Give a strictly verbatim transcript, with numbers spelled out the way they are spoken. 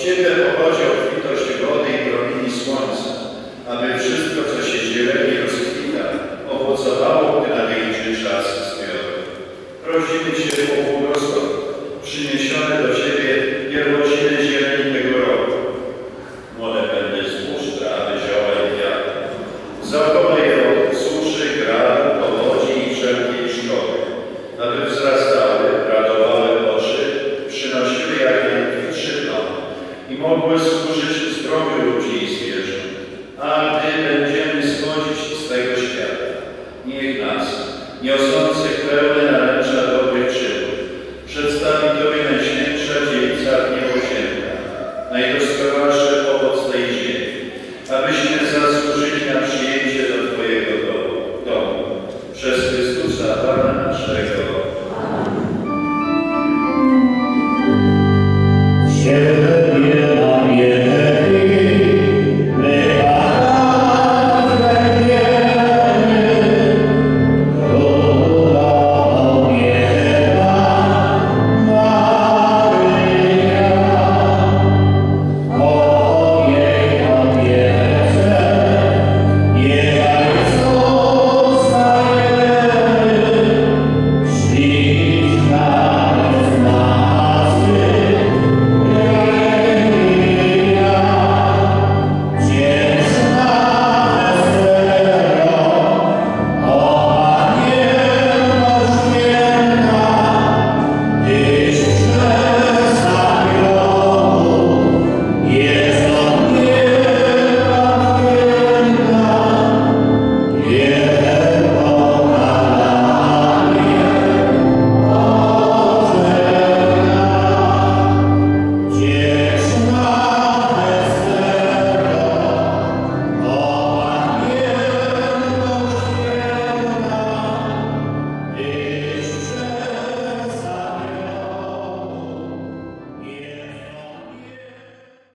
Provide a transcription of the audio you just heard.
Ciebie pochodzi obfitość wody i promieni słońca, aby wszystko, co się zieleni rozkwita, owocowało, gdy nadejdzie czas zbioru. Prosimy Cię o błogosław przyniesione do Ciebie pierwociny zieleni tego roku. Młode pędy zbóż, trawy, zioła i kwiaty. Zachowaj je od suszy, gradu, powodzi i wszelkiej szkody, aby wzrastały, radowały oczy, przynosiły jak najkwitszy plon i mogły służyć zdrowiu ludzi i zwierząt. A gdy będziemy schodzić z tego świata, niech nas, niosących pełne naręcza dobrych czynów, przedstawi Tobie Najświętsza Dziewica Niebosiętna, najdoskonalszy owoc tej ziemi, abyśmy zasłużyli na przyjęcie do Twojego domu, domu przez Chrystusa Pana naszego.